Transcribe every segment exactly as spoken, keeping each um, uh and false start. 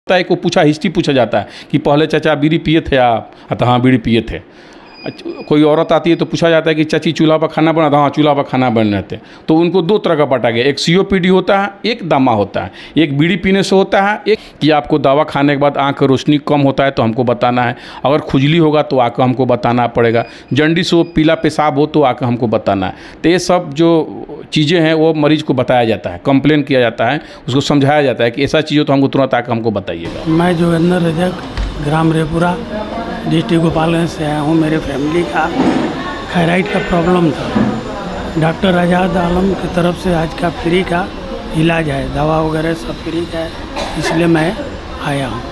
तय को पूछा, हिस्ट्री पूछा जाता है कि पहले चाचा बीड़ी पिए थे आप? तो हाँ बीड़ी पिए थे। कोई औरत आती है तो पूछा जाता है कि चाची चूल्हा पर खाना बना था? हाँ चूल्हा पर खाना बन रहे थे। तो उनको दो तरह का बांटा गया, एक सीओपीडी होता है, एक दमा होता है। एक बीड़ी पीने से होता है, एक कि आपको दवा खाने के बाद आँख की रोशनी कम होता है तो हमको बताना है, अगर खुजली होगा तो आकर हमको बताना पड़ेगा, जंडिस हो, पीला पेशाब हो तो आकर हमको बताना है। तो ये सब जो चीज़ें हैं वो मरीज को बताया जाता है, कंप्लेन किया जाता है, उसको समझाया जाता है कि ऐसा चीज़ हो तो हमको तुरंत आकर हमको बताइएगा। मैं जोगिंदर रजक, ग्राम रेपुरा, डिस्ट्रिक्ट गोपालगंज से आया हूँ। मेरे फैमिली का थायराइड का प्रॉब्लम था। डॉक्टर आज़ाद आलम की तरफ से आज का फ्री का इलाज है, दवा वगैरह सब फ्री का है, इसलिए मैं आया हूँ।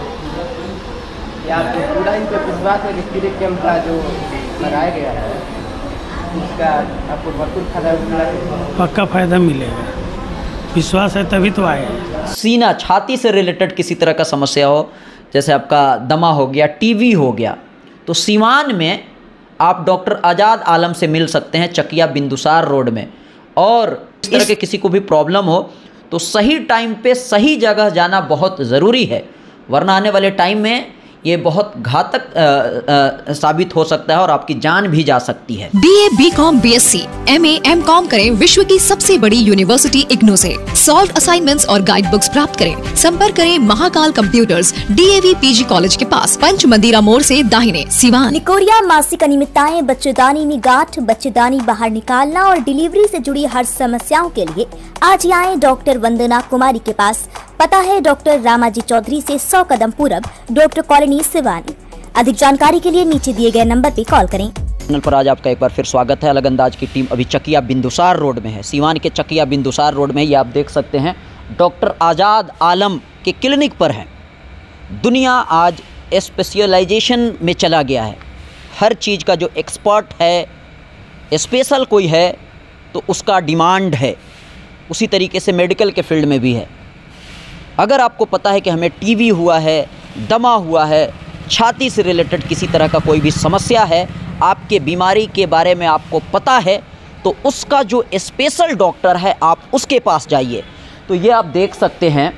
पूरा इन पर विश्वास है कि फ्री कैंप का जो लगाया गया है उसका आपको भरपूर फायदा मिलेगा? पक्का फ़ायदा मिलेगा, विश्वास है तभी तो आए हैं। सीना, छाती से रिलेटेड किसी तरह का समस्या हो, जैसे आपका दमा हो गया, टीबी हो गया, तो सीवान में आप डॉक्टर आज़ाद आलम से मिल सकते हैं, चकिया बिंदुसार रोड में। और इस तरह के किसी को भी प्रॉब्लम हो तो सही टाइम पे सही जगह जाना बहुत ज़रूरी है, वरना आने वाले टाइम में ये बहुत घातक आ, आ, साबित हो सकता है और आपकी जान भी जा सकती है। BA, BCom, BSc, MA, MCom करें विश्व की सबसे बड़ी यूनिवर्सिटी इग्नू से। सॉल्व असाइनमेंट्स और गाइड बुक्स प्राप्त करें। संपर्क करें Mahakal computers, DAV PG college के पास, पंच मंदिरा मोड़ से दाहिने, सिवान। निकोरिया, मासिक अनियमितताएं, बच्चेदानी में गांठ, बच्चेदानी बाहर निकालना और डिलीवरी से जुड़ी हर समस्याओं के लिए आज ही आए डॉक्टर वंदना कुमारी के पास। पता है डॉक्टर रामाजी चौधरी से सौ कदम पूरब, डॉक्टर कॉलोनी, सिवानी। अधिक जानकारी के लिए नीचे दिए गए नंबर पर कॉल करें। चैनल पर आज आपका एक बार फिर स्वागत है। अलग अंदाज की टीम अभी चकिया बिंदुसार रोड में है, सीवान के चकिया बिंदुसार रोड में। ये आप देख सकते हैं डॉक्टर आज़ाद आलम के क्लिनिक पर है। दुनिया आज स्पेशलाइजेशन में चला गया है, हर चीज़ का जो एक्सपर्ट है, स्पेशल कोई है तो उसका डिमांड है। उसी तरीके से मेडिकल के फील्ड में भी है। अगर आपको पता है कि हमें टीबी हुआ है, दमा हुआ है, छाती से रिलेटेड किसी तरह का कोई भी समस्या है, आपके बीमारी के बारे में आपको पता है, तो उसका जो स्पेशल डॉक्टर है आप उसके पास जाइए। तो ये आप देख सकते हैं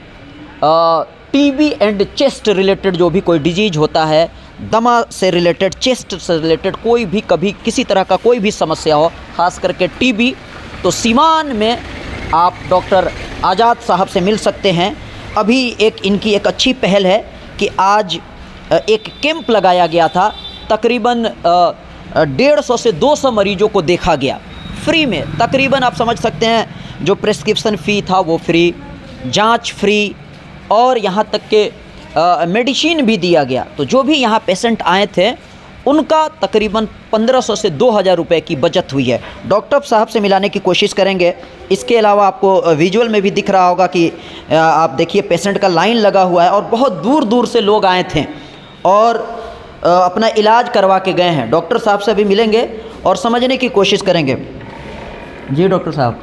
टीबी एंड चेस्ट रिलेटेड जो भी कोई डिजीज होता है, दमा से रिलेटेड, चेस्ट से रिलेटेड कोई भी कभी किसी तरह का कोई भी समस्या हो, ख़ास करके टीबी, तो सीवान में आप डॉक्टर आज़ाद साहब से मिल सकते हैं। अभी एक इनकी एक अच्छी पहल है कि आज एक कैंप लगाया गया था, तकरीबन डेढ़ सौ से दो सौ मरीजों को देखा गया फ्री में। तकरीबन आप समझ सकते हैं जो प्रिस्क्रिप्शन फ़ी था वो फ्री, जांच फ्री, और यहाँ तक के मेडिसिन भी दिया गया। तो जो भी यहाँ पेशेंट आए थे उनका तकरीबन पंद्रह सौ से दो हज़ार रुपये की बचत हुई है। डॉक्टर साहब से मिलाने की कोशिश करेंगे। इसके अलावा आपको विजुअल में भी दिख रहा होगा कि आप देखिए पेशेंट का लाइन लगा हुआ है और बहुत दूर दूर से लोग आए थे और अपना इलाज करवा के गए हैं। डॉक्टर साहब से भी मिलेंगे और समझने की कोशिश करेंगे। जी डॉक्टर साहब।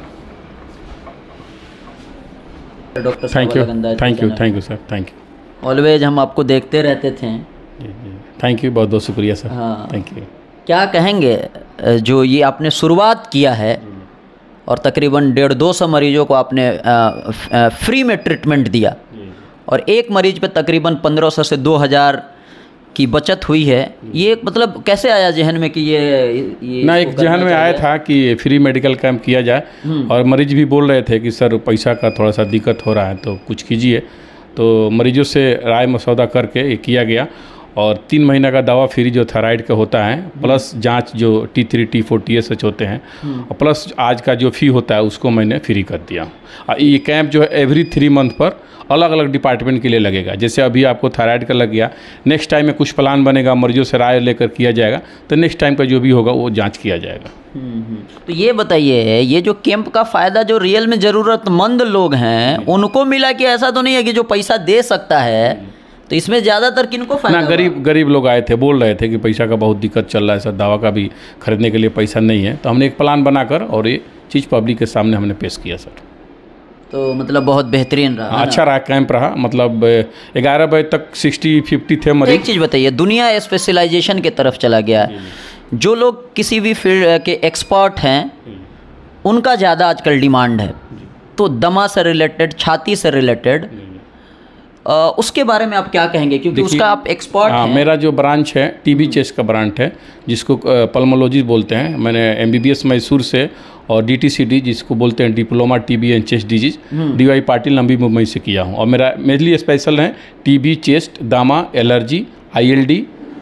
Doctor thank you thank you thank you sir, thank you. Always हम आपको देखते रहते थे। थैंक यू, बहुत बहुत शुक्रिया सर। हाँ, थैंक यू। क्या कहेंगे जो ये आपने शुरुआत किया है और तकरीबन डेढ़ दो सौ मरीजों को आपने आ, आ, फ्री में ट्रीटमेंट दिया और एक मरीज पे तकरीबन पंद्रह सौ से दो हज़ार की बचत हुई है, ये मतलब कैसे आया जहन में कि ये, ये ना एक जहन में आया था कि फ्री मेडिकल कैंप किया जाए और मरीज भी बोल रहे थे कि सर पैसा का थोड़ा सा दिक्कत हो रहा है तो कुछ कीजिए। तो मरीजों से राय मसौदा करके ये किया गया और तीन महीना का दवा फ्री जो थायराइड का होता है, प्लस जांच जो T three T four T S H होते हैं, और प्लस आज का जो फ़ी होता है उसको मैंने फ्री कर दिया। ये कैंप जो है एवरी थ्री मंथ पर अलग अलग डिपार्टमेंट के लिए लगेगा। जैसे अभी आपको थायराइड का लग गया, नेक्स्ट टाइम में कुछ प्लान बनेगा, मरीजों से राय लेकर किया जाएगा, तो नेक्स्ट टाइम का जो भी होगा वो जांच किया जाएगा। तो ये बताइए, ये जो कैंप का फ़ायदा जो रियल में ज़रूरतमंद लोग हैं उनको मिला कि ऐसा तो नहीं है कि जो पैसा दे सकता है, तो इसमें ज़्यादातर किनको फायदा? ना गरीब गरीब लोग आए थे, बोल रहे थे कि पैसा का बहुत दिक्कत चल रहा है सर, दवा का भी खरीदने के लिए पैसा नहीं है। तो हमने एक प्लान बनाकर और ये चीज़ पब्लिक के सामने हमने पेश किया सर। तो मतलब बहुत बेहतरीन रहा। हाँ, अच्छा रहा कैंप रहा। मतलब ग्यारह बजे तक सिक्सटी फिफ्टी थे मरीज। एक चीज़ बताइए, दुनिया स्पेशलाइजेशन की तरफ चला गया है, जो लोग किसी भी फील्ड के एक्सपर्ट हैं उनका ज़्यादा आजकल डिमांड है। तो दमा से रिलेटेड, छाती से रिलेटेड आ, उसके बारे में आप क्या कहेंगे, क्योंकि उसका आप एक्सपर्ट हाँ, हैं। मेरा जो ब्रांच है टीबी चेस्ट का ब्रांच है, जिसको पल्मोलॉजी बोलते हैं। मैंने एमबीबीएस मैसूर से और डीटीसीडी जिसको बोलते हैं diploma TB and chest disease DY Patil Navi Mumbai से किया हूँ। और मेरा मेनली स्पेशल है टीबी, चेस्ट, दामा, एलर्जी, आईएलडी,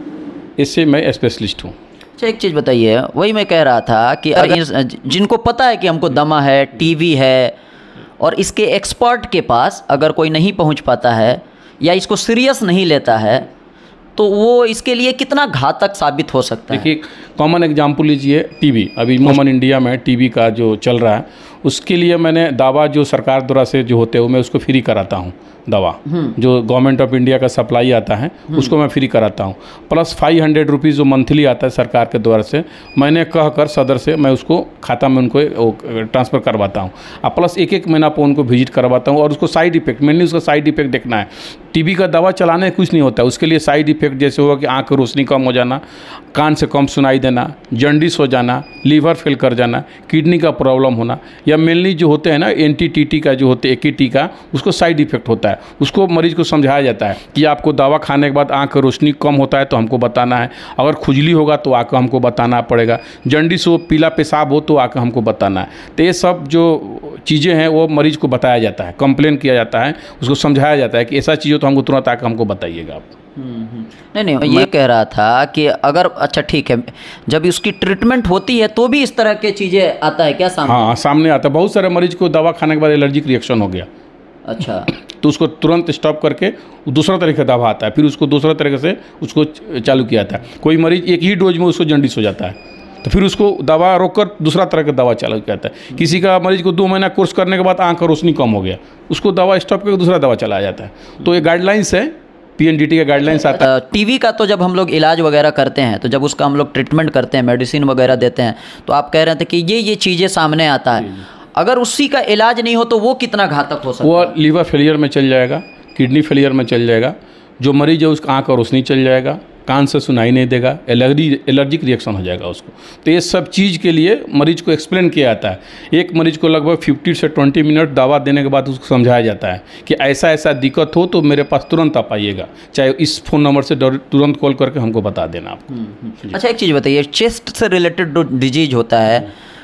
इससे मैं स्पेशलिस्ट हूँ। अच्छा, एक चीज़ बताइए, वही मैं कह रहा था कि अगर जिनको पता है कि हमको दमा है, टीबी है, और इसके एक्सपर्ट के पास अगर कोई नहीं पहुंच पाता है या इसको सीरियस नहीं लेता है, तो वो इसके लिए कितना घातक साबित हो सकता है? देखिए, कॉमन एग्जाम्पल लीजिए टीबी। अभी कॉमन इंडिया में टीबी का जो चल रहा है, उसके लिए मैंने दवा जो सरकार द्वारा से जो होते हैं वो मैं उसको फ्री कराता हूँ। दवा जो गवर्नमेंट ऑफ इंडिया का सप्लाई आता है उसको मैं फ्री कराता हूँ। प्लस फाइव हंड्रेड रुपीज़ जो मंथली आता है सरकार के द्वारा से, मैंने कह कर सदर से मैं उसको खाता में उनको ट्रांसफ़र करवाता हूँ। और प्लस एक एक महीना पर उनको विजिट करवाता हूँ। और उसको साइड इफेक्ट, मेनली उसका साइड इफेक्ट देखना है। टीबी का दवा चलाने कुछ नहीं होता है, उसके लिए साइड इफेक्ट जैसे होगा कि आँख की रोशनी कम हो जाना, कान से कम सुनाई देना, जॉन्डिस हो जाना, लीवर फेल कर जाना, किडनी का प्रॉब्लम होना, या मेनली जो होते हैं ना एंटी टीटी का जो होते हैं एकीटी का, उसको साइड इफेक्ट होता है। उसको मरीज को समझाया जाता है कि आपको दवा खाने के बाद आँख की रोशनी कम होता है तो हमको बताना है, अगर खुजली होगा तो आकर हमको बताना पड़ेगा, जॉन्डिस हो, पीला पेशाब हो तो आकर हमको बताना है। तो ये सब जो चीज़ें हैं वो मरीज को बताया जाता है, कंप्लेन किया जाता है, उसको समझाया जाता है कि ऐसा चीज़ हो तो हमको तुरंत आकर हमको बताइए आप। नहीं नहीं, मैं ये कह रहा था कि अगर, अच्छा ठीक है, जब उसकी ट्रीटमेंट होती है तो भी इस तरह के चीज़ें आता है क्या सामने? हाँ, सामने आता है। बहुत सारे मरीज को दवा खाने के बाद एलर्जिक रिएक्शन हो गया। अच्छा, तो उसको तुरंत स्टॉप करके दूसरा तरीके का दवा आता है, फिर उसको दूसरा तरीके से उसको चालू किया जाता है। कोई मरीज एक ही डोज में उसको जॉन्डिस हो जाता है तो फिर उसको दवा रोककर दूसरा तरह का दवा चालू किया जाता है। किसी का मरीज को दो महीना कोर्स करने के बाद आँख का रोशनी कम हो गया, उसको दवा स्टॉप करके दूसरा दवा चलाया जाता है। तो ये गाइडलाइंस है, पीएनडीटी का गाइडलाइंस आता है। टीबी का तो जब हम लोग इलाज वगैरह करते हैं, तो जब उसका हम लोग ट्रीटमेंट करते हैं, मेडिसिन वगैरह देते हैं, तो आप कह रहे थे कि ये ये चीज़ें सामने आता है, अगर उसी का इलाज नहीं हो तो वो कितना घातक हो सकता है? वो लीवर फेलियर में चल जाएगा, किडनी फेलियर में चल जाएगा, जो मरीज है उसका आँख का रोशनी चल जाएगा, कान से सुनाई नहीं देगा, एलर्जी एलर्जिक रिएक्शन हो जाएगा उसको। तो ये सब चीज़ के लिए मरीज को एक्सप्लेन किया जाता है। एक मरीज को लगभग पचास से बीस मिनट दवा देने के बाद उसको समझाया जाता है कि ऐसा ऐसा दिक्कत हो तो मेरे पास तुरंत आप आइएगा, चाहे इस फ़ोन नंबर से तुरंत कॉल करके हमको बता देना आपको। अच्छा, एक चीज़ बताइए, चेस्ट से रिलेटेड जो डिजीज होता है,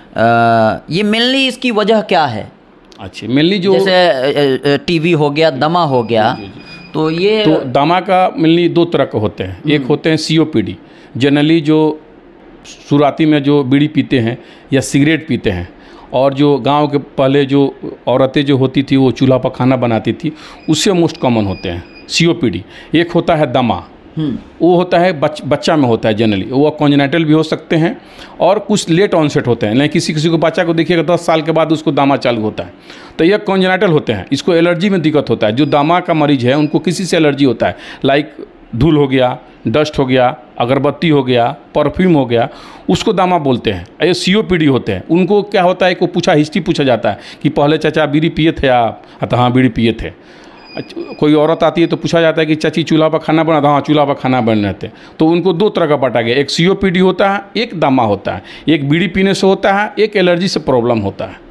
आ, ये मेनली इसकी वजह क्या है? अच्छा, मेनली जो जैसे टीबी हो गया, दमा हो गया, तो ये तो दमा का मेनली दो तरह के होते हैं। एक होते हैं सीओपीडी, जनरली जो शुरुआती में जो बीड़ी पीते हैं या सिगरेट पीते हैं, और जो गांव के पहले जो औरतें जो होती थी वो चूल्हा पर खाना बनाती थी, उससे मोस्ट कॉमन होते हैं सीओपीडी। एक होता है दमा, वो होता है बच, बच्चा में होता है जनरली, वो कॉन्जेनाइटल भी हो सकते हैं और कुछ लेट ऑनसेट होते हैं। नहीं, किसी किसी को बच्चा को देखिएगा दस साल के बाद उसको दामा चालू होता है, तो ये कॉन्जेनाइटल होते हैं। इसको एलर्जी में दिक्कत होता है। जो दामा का मरीज है उनको किसी से एलर्जी होता है, लाइक धूल हो गया, डस्ट हो गया, अगरबत्ती हो गया, परफ्यूम हो गया, उसको दामा बोलते हैं। ये सीओपीडी होते हैं। उनको क्या होता है कि पूछा हिस्ट्री पूछा जाता है कि पहले चाचा बीड़ी पिए थे आप? तो हाँ, बीड़ी पिए थे। कोई औरत आती है तो पूछा जाता है कि चाची चूल्हा पर खाना बना था? हाँ, चूल्हा पर खाना बन रहे थे। तो उनको दो तरह का बांटा गया, एक सीओपीडी होता है, एक दामा होता है। एक बीड़ी पीने से होता है, एक एलर्जी से प्रॉब्लम होता है।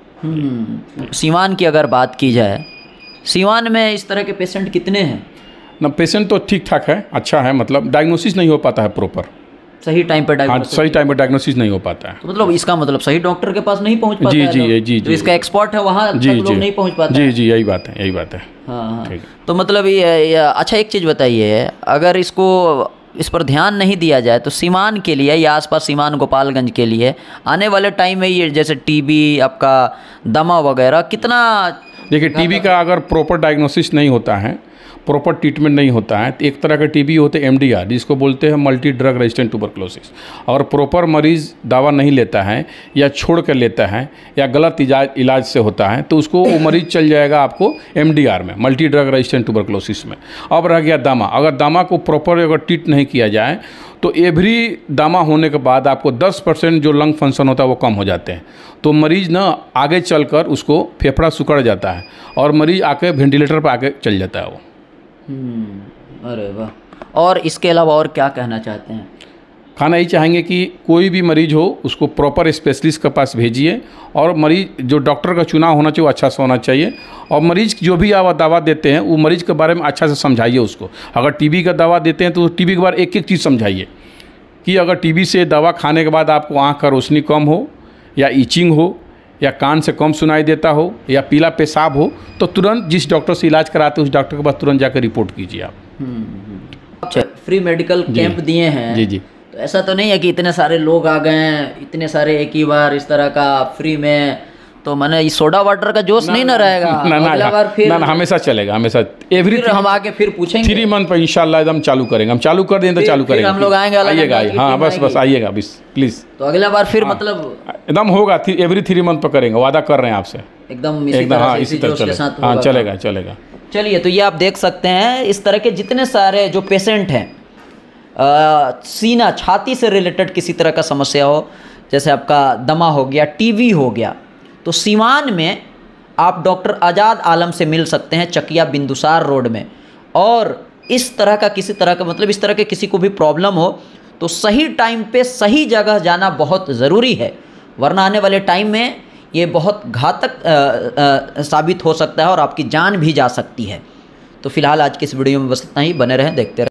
सीवान की अगर बात की जाए, सीवान में इस तरह के पेशेंट कितने हैं? ना, पेशेंट तो ठीक ठाक है, अच्छा है, मतलब डायग्नोसिस नहीं हो पाता है प्रॉपर, सही टाइम पे हाँ, डायग्नोसिस सही टाइम पे डायग्नोसिस नहीं हो पाता है। तो मतलब इसका मतलब सही डॉक्टर के पास नहीं पहुंच पाता जी है जी लोग। जी जी जो इसका एक्सपर्ट है वहाँ तक लोग नहीं पहुंच पाते जी जी यही बात है, यही बात है। हाँ हाँ, ठीक है। तो मतलब ये, ये अच्छा, एक चीज़ बताइए, अगर इसको इस पर ध्यान नहीं दिया जाए तो सीवान के लिए या आसपास सीवान गोपालगंज के लिए आने वाले टाइम में ये जैसे टीबी, आपका दमा वगैरह कितना, देखिए टीबी का अगर प्रॉपर डायग्नोसिस नहीं होता है, प्रॉपर ट्रीटमेंट नहीं होता है, तो एक तरह का टीबी होते हैं एमडीआर, जिसको बोलते हैं मल्टी ड्रग रेजिस्टेंट ट्यूबरकुलोसिस। और प्रॉपर मरीज़ दवा नहीं लेता है या छोड़ कर लेता है या गलत इलाज इलाज से होता है तो उसको वो मरीज़ चल जाएगा आपको एमडीआर में, मल्टी ड्रग रेजिस्टेंट ट्यूबरकुलोसिस में। अब रह गया दामा, अगर दामा को प्रॉपर अगर ट्रीट नहीं किया जाए तो एवरी दामा होने के बाद आपको दस परसेंट जो लंग फंक्शन होता है वो कम हो जाते हैं। तो मरीज़ ना आगे चलकर उसको फेफड़ा सिकुड़ जाता है और मरीज़ आके वेंटिलेटर पर आके चल जाता है वो। अरे वाह। और इसके अलावा और क्या कहना चाहते हैं? खाना ही चाहेंगे कि कोई भी मरीज हो उसको प्रॉपर स्पेशलिस्ट के पास भेजिए, और मरीज जो डॉक्टर का चुनाव होना चाहिए वो अच्छा से होना चाहिए, और मरीज जो भी आप दवा देते हैं वो मरीज के बारे में अच्छा से समझाइए उसको। अगर टीबी का दवा देते हैं तो टीबी के बारे में एक एक चीज़ समझाइए कि अगर टीबी से दवा खाने के बाद आपको आँख का रोशनी कम हो, या ईचिंग हो, या कान से कम सुनाई देता हो, या पीला पेशाब हो, तो तुरंत जिस डॉक्टर से इलाज कराते हैं उस डॉक्टर के पास तुरंत जाकर रिपोर्ट कीजिए आप। फ्री मेडिकल कैंप दिए हैं जी जी। तो ऐसा तो नहीं है कि इतने सारे लोग आ गए हैं, इतने सारे एक ही बार इस तरह का फ्री में, तो मैंने ये सोडा वाटर का जोश नहीं ना रहेगा? ना ना अगला बार फिर ना ना हमेशा चलेगा, हमेशा एवरी फिर हम आके फिर पूछेंगे थ्री मंथ पर इंशाल्लाह एकदम चालू करेंगे। हम चालू कर दें तो फिर- चालू फिर करेंगे। हम लोग आएंगे, अलग आइएगा अलग आइए, हाँ टीम बस बस आएगी। आइएगा बस प्लीज़। तो अगला बार फिर मतलब एकदम होगा, एवरी थ्री मंथ पर करेंगे, वादा कर रहे हैं आपसे एकदम इसी एकदम। तरह हाँ से, इसी इसी तरह जोश के चलेगा, साथ हाँ होगा। चलेगा चलेगा। चलिए, तो ये आप देख सकते हैं इस तरह के जितने सारे जो पेशेंट हैं, आ, सीना छाती से रिलेटेड किसी तरह का समस्या हो, जैसे आपका दमा हो गया, टीबी हो गया, तो सीवान में आप डॉक्टर आज़ाद आलम से मिल सकते हैं चकिया बिंदुसार रोड में। और इस तरह का किसी तरह का मतलब इस तरह के किसी को भी प्रॉब्लम हो तो सही टाइम पे सही जगह जाना बहुत ज़रूरी है, वरना आने वाले टाइम में ये बहुत घातक आ, आ, साबित हो सकता है और आपकी जान भी जा सकती है। तो फिलहाल आज की इस वीडियो में बस इतना ही। बने रहें, देखते रहें।